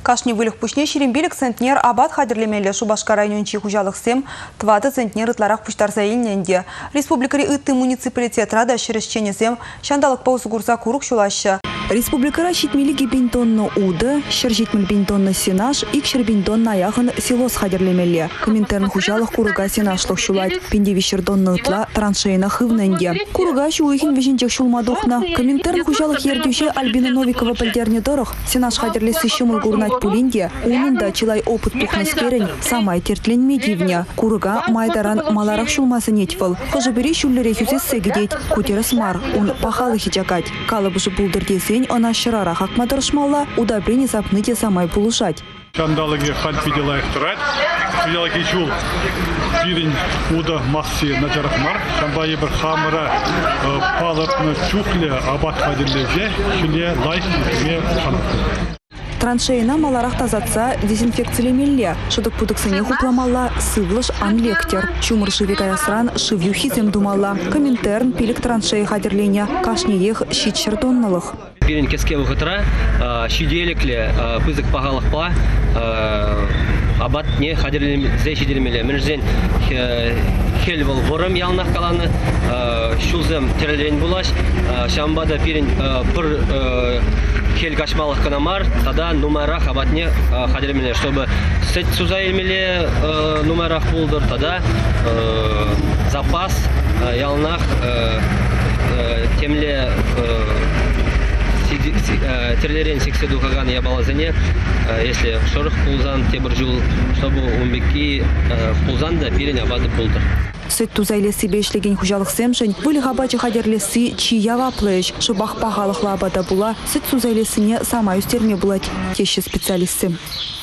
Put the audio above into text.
Кашни вылых пушне шерембелік центнер абат хадерлемелі Шубашка райончи хужалықсем 20 центнер ытларақ пуштарса елненде. Республикари ытты муниципалитет рада шересченесем шандалық паузу курса курук шулашы. Республикара щитмелігі бентонны уды, шержитмел бентонны сенаж, икшер бентонны аяғын силос хадерлемелі. Коминтерн хужалық курыга сенашлық шулайд. Пенде вещердонны ытла траншейна хывненде. Курыга шулыхин вежінчек шулмадухна. Коминтерн хужалық ердюше Альбина Новикова пальдерне дорог. Сенаж хадерлесі шумыл гурнать пулинде. Унында чилай опыт тухнескерен. Самай тертлен медивня. Курыга майдаран маларах шулмасы нетвал. Хожебери шуллере хюсес сегедеть. Кутерас мар. Он пахалы хичакать. Калабыжы булдырдесен она шарара хакматыршмалла. Удобрение запныте самай пулушать. Шандалыге хальп видела их трать. Видела кичул. Пирень уда массе на жарахмар. Шамбай бір хамыра палатны чухле абат хадерлезе. Шиле лайк ме хам. Траншейна маларах тазатса дезинфекциялемелле. Шыдык пудыксыне хупламалла сывлыш анлектер. Чумыр шывекаясран шывюхизем думалла. Коминтерн пилик траншей хадерленя. Кашнеех щитчердоннылых. Пирень кеске выхытра, щиделекле, пызык пагалых па, абат не хадерлемеле. Менжден хельвал ворым ялнах каланы, шулзем терелень булаш, шамбада пирень пыр хель кашмалых канамар, тогда нумерах абатне хадерлемеле, чтобы сеть сузаемеле нумерах булдыр, тогда запас ялнах темле терлерен секседу каган я балазене, если шорох пулзан тебржул, чтобы умбеки пулзан да пирень абады пулдыр. Сет тузайлеси бешлеген хужалық семшен, вылық абачы хадерлеси чиява плэш, шыбақ пағалық лабада була, сет тузайлесіне сама үстерме булать теші специалисты.